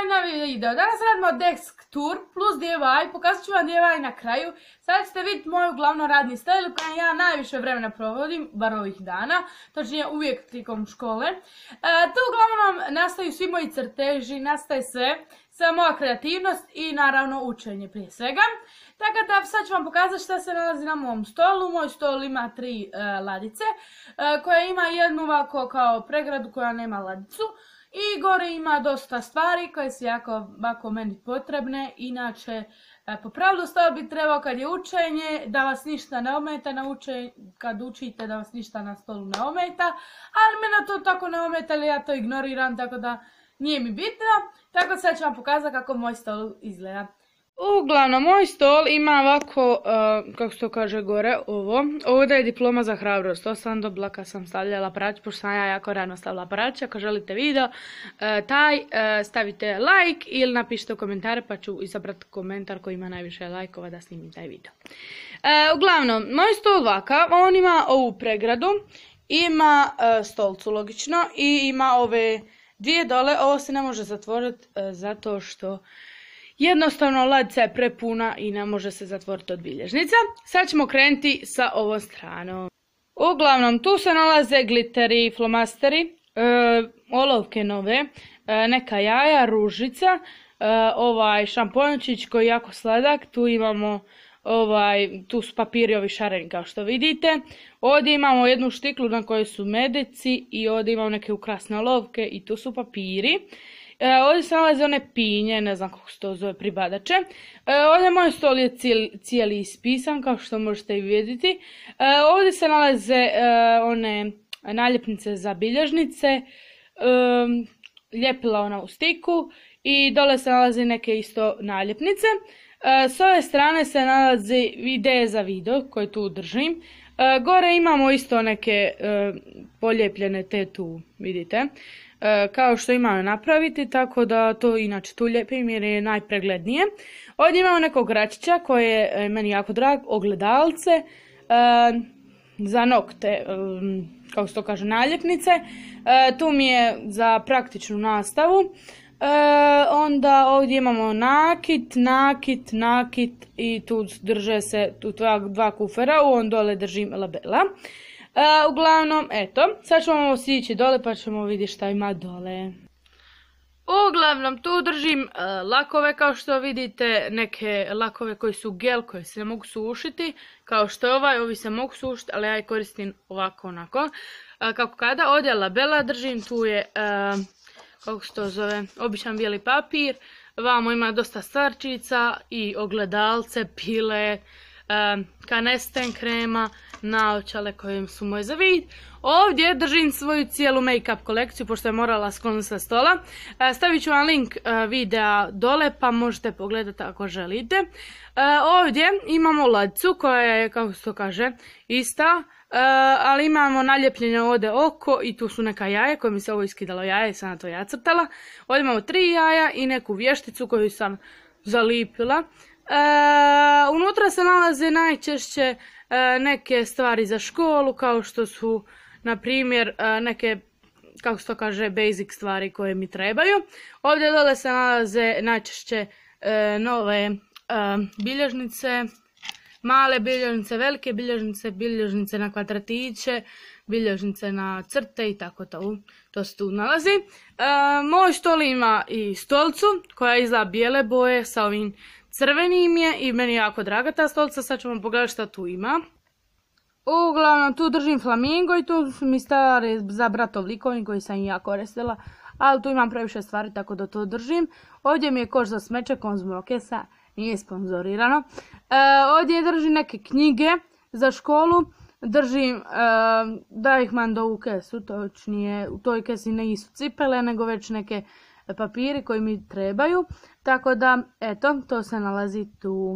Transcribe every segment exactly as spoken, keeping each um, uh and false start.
novi video. Danas radimo desk tour plus D I Y. Pokazat ću vam D I Y na kraju. Sada ćete vidjeti moju glavno radni stil u kojem ja najviše vremena provodim, bar ovih dana. Točnije uvijek tijekom škole. E, tu uglavnom nastaju svi moji crteži, nastaje sve. Sva moja kreativnost i naravno učenje prije svega. Tako da sad ću vam pokazati šta se nalazi na mom stolu. Moj stol ima tri e, ladice e, koja ima jednu ovako kao pregradu koja nema ladicu. I gore ima dosta stvari koje su jako ovako meni potrebne. Inače, po pravilu stol bi trebao kad je učenje da vas ništa ne ometa na učenje, kad učite da vas ništa na stolu ne ometa. Ali mene to tako ne ometa, ali ja to ignoriram, tako da nije mi bitno. Tako sad ću vam pokazati kako moj stol izgleda. Uglavnom, moj stol ima ovako, uh, kako se to kaže gore, ovo. Ovdje je diploma za hrabrost. To sam dobila kad sam stavljala prać, pošto sam ja jako rano stavila prać. Ako želite video, uh, taj uh, stavite like ili napišite u komentare pa ću izabrati komentar koji ima najviše lajkova da snimim taj video. Uh, uglavnom, moj stol ovakav, on ima ovu pregradu, ima uh, stolcu logično i ima ove dvije dole. Ovo se ne može zatvoriti uh, zato što jednostavno ladica je prepuna i ne može se zatvoriti od bilježnica. Sad ćemo krenuti sa ovom stranom. Uglavnom, tu se nalaze gliteri, flomasteri, e, olovke nove, e, neka jaja, ružica, e, ovaj šampončić koji je jako sladak. Tu imamo ovaj, tu su papiri ovi šareni kao što vidite. Ovdje imamo jednu štiklu na kojoj su medici i ovdje imamo neke ukrasne olovke i tu su papiri. E, ovdje se nalaze one pinje, ne znam kako se to zove, pribadače. E, ovdje moj stol je cijeli, cijeli ispisan, kao što možete i vidjeti. E, ovdje se nalaze e, one naljepnice za bilježnice, e, ljepila ona u stiku i dole se nalaze neke isto naljepnice. E, s ove strane se nalaze ideje za video koje tu držim. E, gore imamo isto neke e, poljepljene te tu, vidite. Kao što imamo napraviti, tako da to inače tu lijepim jer je najpreglednije. Ovdje imamo nekog gračića koji je meni jako drag, ogledalce, e, za nokte, e, kako se to kaže, naljepnice. E, tu mi je za praktičnu nastavu. E, onda ovdje imamo nakit, nakit, nakit i tu drže se tu dva, dva kufera, u on dole držim labela. Uh, uglavnom, eto, sad ćemo sići dole pa ćemo vidjeti šta ima dole. Uglavnom, tu držim uh, lakove kao što vidite, neke lakove koji su gel, koji se ne mogu sušiti, kao što je ovaj, ovi se mogu sušiti, ali ja ih koristim ovako onako. Uh, kako kada, ovdje labela držim, tu je, uh, kako se to zove, običan bijeli papir, vamo ima dosta stvarčica i ogledalce, pile, uh, kanesten krema, naočale koje su moje za vid. Ovdje držim svoju cijelu make-up kolekciju pošto je morala skloniti sa stola. Stavit ću vam link videa dole pa možete pogledati ako želite. Ovdje imamo ladicu koja je, kako se to kaže, ista. Ali imamo naljepljene ovdje oko i tu su neka jaja koje mi se ovo iskidalo jaja i sam na to ja crtala. Ovdje imamo tri jaja i neku vješticu koju sam zalipila. Unutra se nalaze najčešće neke stvari za školu, kao što su, na primjer, neke, kako se to kaže, basic stvari koje mi trebaju. Ovdje dole se nalaze najčešće nove bilježnice, male bilježnice, velike bilježnice, bilježnice na kvadratiće, bilježnice na crte i tako to, to se tu nalazi. Moj stol ima i stolcu koja izgleda bijele boje sa ovim crvenim je i meni je jako draga ta stolca, sad ću vam pogledati šta tu ima. Uglavnom tu držim flamingo i tu su mi stare za bratov likovnik koji sam i ja koristila, ali tu imam previše stvari tako da to držim. Ovdje mi je koš za smeće Konzum Rokesa, nije sponzorirano. E, ovdje držim neke knjige za školu, držim e, da ih mam do u kesu, točnije u toj kesi nisu cipele nego već neke papiri koji mi trebaju, tako da, eto, to se nalazi tu.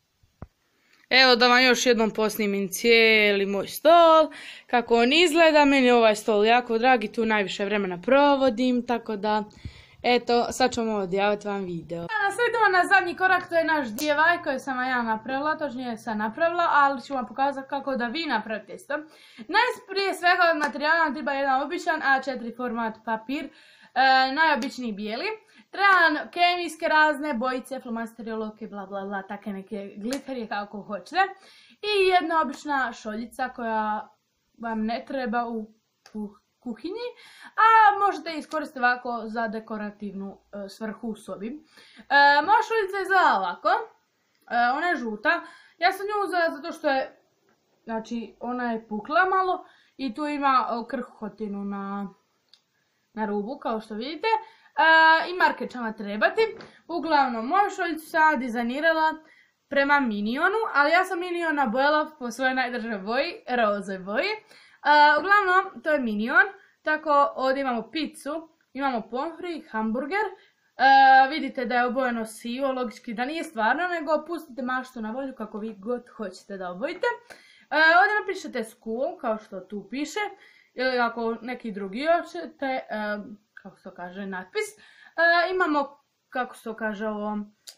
Evo da vam još jednom posnimim cijeli moj stol, kako on izgleda, meni je ovaj stol jako drag i tu najviše vremena provodim, tako da, eto, sad ćemo odjaviti vam video. Danas idemo na zadnji korak, to je naš D I Y koji sam ja napravila, točnije sam napravila, ali ću vam pokazati kako da vi napravite isto. Najprije svega od materijala nam treba jedan običan A četiri format papir. najobičniji bijeli. Treba nam kemijske razne bojice, flomasteri, olovke, bla bla bla, takve neke gliterije kako hoćete. I jedna obična šoljica koja vam ne treba u kuhinji, a možete iskoristiti ovako za dekorativnu svrhu u sobi. Moja šoljica izgleda ovako, ona je žuta. Ja sam nju uzela zato što je, znači, ona je pukla malo i tu ima krhotinu na, na rubu, kao što vidite. I marke će vam trebati. Uglavnom, moju šoljicu sam dizajnirala prema Minionu, ali ja sam Miniona bojala po svojoj najdržoj boji, rozoj boji. Uglavnom, to je Minion. Tako, ovdje imamo picu, imamo pomfri, hamburger. Vidite da je obojeno sivo, logički da nije stvarno, nego pustite maštu na volju kako vi god hoćete da obojite. Ovdje napišete school, kao što tu piše, ili ako neki drugi hoćete, kako se to kaže, natpis. Imamo, kako se to kaže ovo,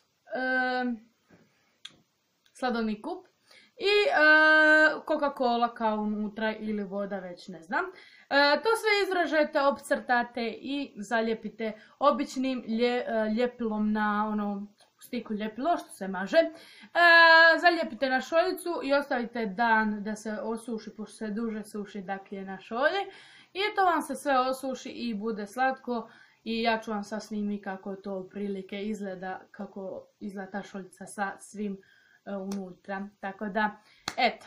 sladolni kup i Coca-Cola kao unutra ili voda, već ne znam. To sve izražete, opcrtate i zalijepite običnim ljepilom na ono stiku ljepilo što se maže. Zalijepite na šoljicu i ostavite dan da se osuši, pošto se duže suši dakle na šolji. I to vam se sve osuši i bude slatko i ja ću vam sad snimiti kako to prilike izgleda, kako izgleda ta šoljica sa svim unutra. Tako da, eto.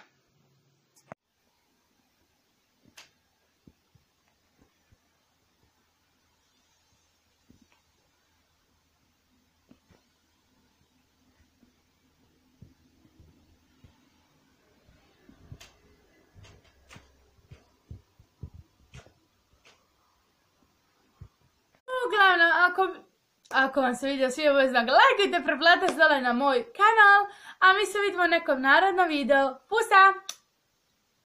Uglavnom, ako, ako vam se video svidio, obavezno ga lajkajte, preplatite se dole na moj kanal, a mi se vidimo u nekom narednom videu. Pusa!